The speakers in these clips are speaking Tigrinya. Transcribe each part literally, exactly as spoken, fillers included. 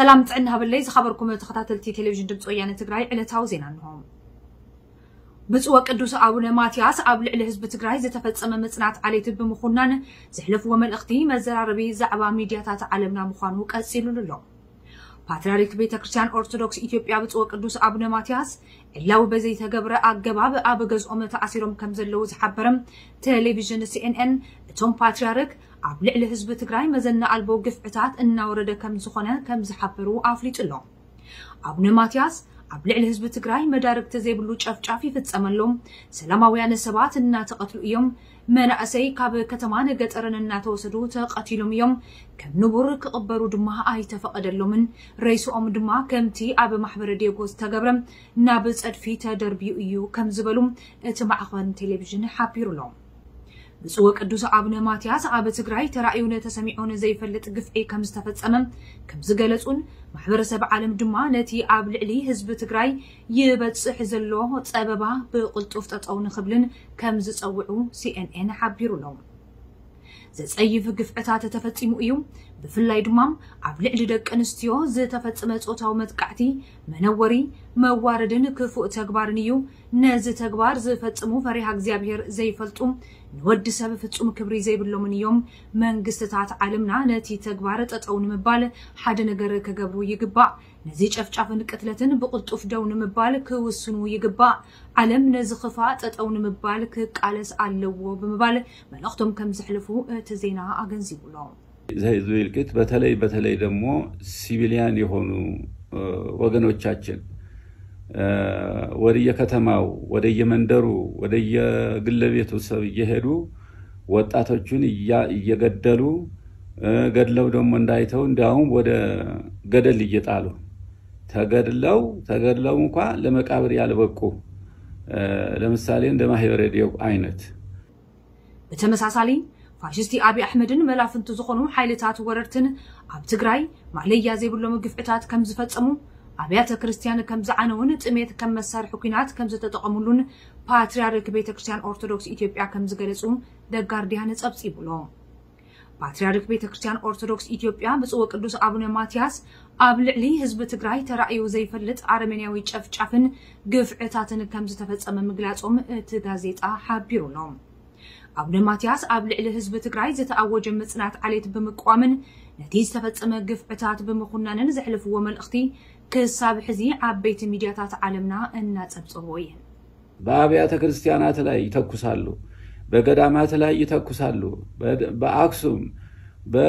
سلام تعنا بالليل خبركم تخطاتلتي تلفزيون دمص ويانه تግራይ ዕለታው ዜና ነው ብፁዕ ቅዱስ አቡነ ማትያስ ኣብ ልዕሊ ህዝቢ ትግራይ ዝተፈጸመ መጽናት ዓሌት ብምኹናን ዝሕለፍዎ መልእኽቲ መዘራረቢ ዛዕባ ሚድያታት ዓለምና ምዃኑ ቀጺሉሉ ፓትርያርክ ቤተክርስቲያን ኦርቶዶክስ ኢትዮጵያ ብፁዕ ቅዱስ አቡነ ማትያስ እላው በዘይ ተገብረ አገባብ ኣብ ገዝኦም ተኣሲሮም ከም ዘለው ዝሓበረም ቴሌቪዥን ሲኤንኤን እቶም ፓትርያርክ ኣብ ልዕሊ ህዝቢ ትግራይ መዘና አልቦ ግፍዕታት እናወረደ ከም ዝኾነ ከም ዝሓበሩ ኣፍሊጡሎም አቡነ ማትያስ ኣብ ልዕሊ ህዝቢ ትግራይ መዳርክቲ ዘይብሉ ጨፍጫፍ ይፍጸመሎም ሰላማውያን ሰባት እናተቀትሉ እዮም መናእሰይ ካብ ከተማን ገጠርን እናተወሰዱ ተቀቲሎም እዮም ከም ንቡር ክቅበሩ ድማ ኣይተፈቀደሎምን ረይሶም ድማ ከምቲ ኣብ ማሕበረ ዲዮጎስ ተገብረም ናብ ጸድፊ ተደርቢዩ እዩ ከም ዝበሉ እቲ ማዕኸን ቴሌቪዥን ሓቢሩሎም ብፁዕ ቅዱስ አቡነ ማትያስ ኣብ ትግራይ ተራእዩን ተሰሚዑን ዘይፈልጥ ግፍዒ ከም ዝተፈጸመ ከም ዝገለጹን ማሕበረሰብ ዓለም ድማ ነቲ ኣብ ልዕሊ ህዝቢ ትግራይ ይበጽሕ ዘሎ ጸበባ ብቁልጡፍ ተጠውን ክብልን ከም ዝጸውዑ ሲኤንኤን ሓቢሩሎም ዘጸይፍ ግፍዕታት ተፈጺሙ እዩ ብፍላይ ድማ ኣብ ልዕሊ ደቂ ኣንስትዮ ዝተፈጸመ ጾታዊ መጥቃዕቲ መነወሪ መዋረድን ክፉእ ተግባርን እዩ ነዚ ተግባር ዝፈጽሙ ፈሪሃ እግዚአብሔር ዘይፈልጡ ንወዲ ሰብ ፍጹም ክብሪ ዘይብሎምን እዮም መንግስትታት ዓለምና ነቲ ተግባር ጠጠውን ምባል ሓደ ነገር ከገብሩ ይግባእ ነዚ ጨፍጫፍን ቅትለትን ብቁልጡፍ ደውን ምባል ክውስኑ ይግባእ ዓለም ነዚ ኽፋ ጠጠውን ምባል ክቃለስ ኣለዎ ብምባል መልእኽቶም ከም ዝሕልፉ እቲ ዜና አገንዚቡሎም ዘይዝልቅት በተለይ በተለይ ደግሞ ሲቪሊያን የሆኑ ወገኖቻችን ወዲየ ከተማው ወዲየ መንደሩ ወዲየ ግለቤቱ ሰብ እየሄዱ ወጣቶቹን እየገደሉ ገድለው ደግሞ እንዳይተው እንዳውም ወደ ገደል እየጣሉ ተገድለው ተገድለው እንኳን ለመቃብር ያልበቁ ለምሳሌ እንደ ማህበረ ዲዮግ አይነት በተመሳሳሊ ፋሽስቲ አብይ አህመድን መላፍንቱ ዝኾኑ ኃይልታት ወረርትን ኣብ ትግራይ ማለያ ዘይብሎም ግፍዕታት ከም ዝፈጸሙ አብያተ ክርስቲያን ከም ዝዓነውን ጥሜት ከም መሳርሒ ኩናት ከም ዝተጠቀሙሉን ፓትርያርክ ቤተክርስቲያን ኦርቶዶክስ ኢትዮጵያ ከም ዝገለጹ ደጋርዲያን ጸብጺቡሎም ፓትርያርክ ቤተክርስቲያን ኦርቶዶክስ ኢትዮጵያ ብፁዕ ቅዱስ አቡነ ማትያስ ኣብ ልዕሊ ህዝቢ ትግራይ ተራእዩ ዘይፈልጥ አርሜኒያዊ ጨፍጫፍን ግፍዕታትን ከም ዝተፈጸመ ምግላጾም እቲ ጋዜጣ ሓቢሩሎም አቡነ ማትያስ ኣብ ልዕሊ ህዝቢ ትግራይ ዝተኣወጀ መጽናት ዓሌት ብምቋምን ነቲ ዝተፈጸመ ግፍዕታት ብምኹናንን ዝሕልፍዎ መልእኽቲ ክሳብ ሕዚ ዓበይቲ ሚድያታት ዓለምና እናጸብጽቡ እዮም በአብያተ ክርስቲያናት ላይ ይተኩሳሉ በገዳማት ላይ ይተኩሳሉ በአክሱም በ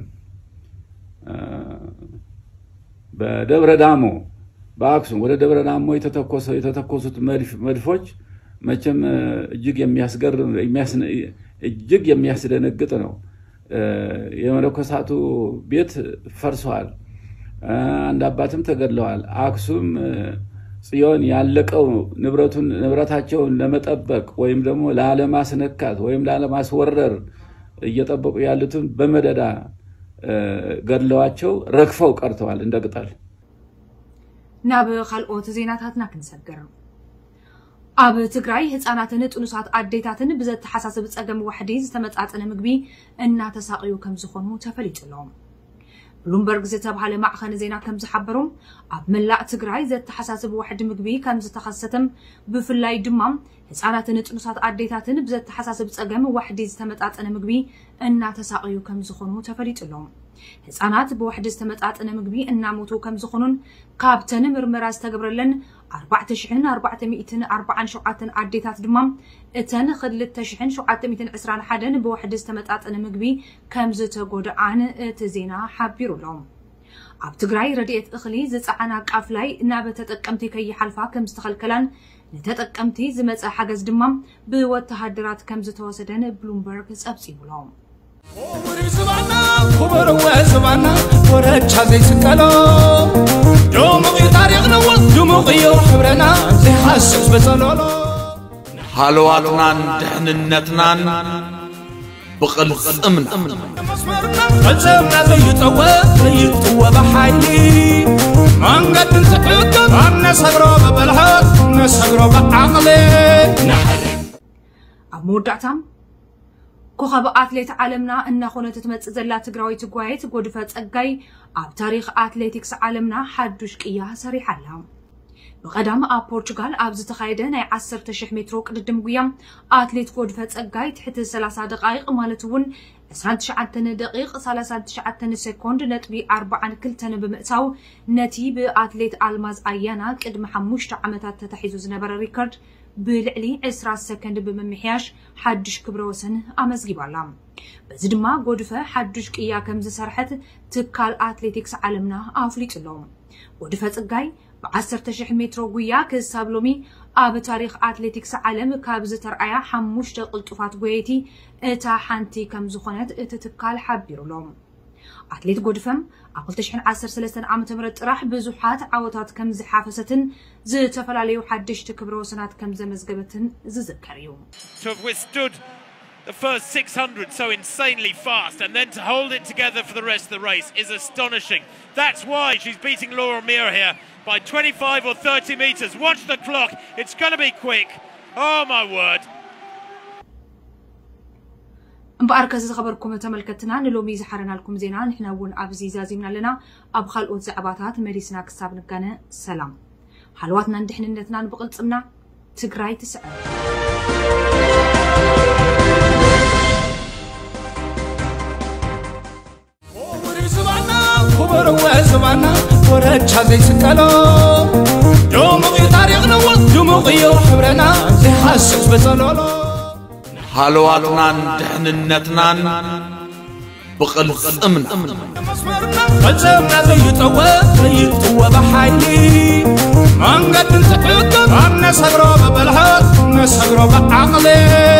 በደብረ ዳሞ በአክሱም ወደ ደብረ ዳሞ የተተኮሰው የተተኮሱት መድፍ መድፎች መቼም እጅግ የሚያስገርም እጅግ የሚያስደነግጥ ነው የመለኮሳቱ ቤት ፈርሷል አንድ አባትም ተገድለዋል አክሱም ጽዮን ያለቀው ንብረቱን ንብረታቸውን ለመጠበቅ ወይም ደግሞ ለዓለማስነካት ወይም ለዓለማስወረር እየጠበቁ ያሉትን በመደዳ ገድለዋቸው ረግፈው ቀርተዋል እንደቅጠል ናብ ካልኦት ዜናታትና ክንሰገር ኣብ ትግራይ ህፃናትን ጥኑሳት አዴታትን ብዘተሓሳስብ ጸገም ወሕዲ ዝተመጣጠነ ምግቢ እናተሳቅዩ ከም ዝኾኑ ተፈሊጡሎም ብሉምበርግ ዝተባሃለ ማዕኸን ዜና ከም ዝሓበሩ ኣብ መላእ ትግራይ ዘተሓሳስብ ወሕዲ ምግቢ ከም ዝተኸሰተም ብፍላይ ድማ ህፃናትን ጥኑሳት አዴታትን ብዘተሓሳስብ ጸገም ወሕዲ ዝተመጣጠነ ምግቢ እናተሳቅዩ ከም ዝኾኑ ተፈሊጡሎም ህፃናት ብወሕዲ ዝተመጣጠነ ምግቢ እናሞቱ ከም ዝኾኑን ካብተን ምርመራ ዝተገብረለን أربعة آلاف وأربعمائة وأربعة وسبعين عديتات دمام اتن خلت تشحن شعاتميتن عسران حدن بوحد استمتعتن مقبي كم زتقود عن تزينا حبيرو لهم عب تقراي رديت اخلي زتعانا قافلاي نابت تتقمتي كي حلفا كم استخلكلان نتتقمتي زمت حاجز دمام بوتهدرات كم زتواسدن بلومبرغ سابسيبو لهم ورزبانا خبر وزبانا ورجع زي سكالو دومغي تاريخنا ودومغي حبرنا زي حاسس بصلولو حلواتنا دحننتنا بقل امنا قلزمنا زي طوى زي طوى بحايلي منقد نسحقم عنا صبرو ببلحات نسحقرو بعقلي أمودعتم كوخب أتليت عالمنا إن خونة تمت زلات تجراوي تجوايت جودفة تجاي أب تاريخ أتليتكس عالمنا حدوش كيها صريحة لهم بقدام أب برتغال أبز تخايدة ناي عشر تشح مترو قدم قيام أتليت جودفة تجاي تحت ثلاثة دقائق مالتون عشرين تشعتن دقيق ثلاثة تشعتن سكوند نتبي أربعة كلتن بمأساو نتي بأتليت ألماز أيانا قدم حموش عمتات تتحيزو زنبر ريكورد بالعلي عشرة سكند بممحياش حدش كبروسن أمزجيب علام بزدما قدفة حدش كيا كم زسرحت تكال أتليتكس علمنا أفليت لهم قدفة تجاي بعشر تشح مترو قويا كسابلومي أب تاريخ أتليتكس علم كابز ترعيا حموش تقلطفات قويتي اتا حانتي كم زخونت اتتكال حبيرو لهم أتليت قدفم أقل تشحن عشر سلسن عمت مرت راح بزوحات عوتات كم زحافستن زي تفلاليو حدش تكبرو سنات كم زمزقبتن زذكريو. To have withstood the first six hundred so insanely fast and then to hold it together for the rest of the race is astonishing. That's why she's beating Laura Mir here by twenty-five or thirty metres. Watch the clock. It's going to be quick. Oh my word. بأركز خبركم تملكتنا نلومي زحرنا لكم زينا نحن ون أبزي زازمنا لنا أبخل أوت زعباتات مريسنا كساب نكنا سلام حلواتنا ندحن نتنا نبقل تسمنا تقراي تسأل خبر وزمانا ورد شازي سكالو دموغي تاريخنا ودموغي وحبرنا زحاسس بزلولو حلواتنا دحننتنا بقلص امن قلزمنا زيتوا زيتوا بحيلي من قد نسحق عنا صغروا ببلحات نسحقروا بعقلي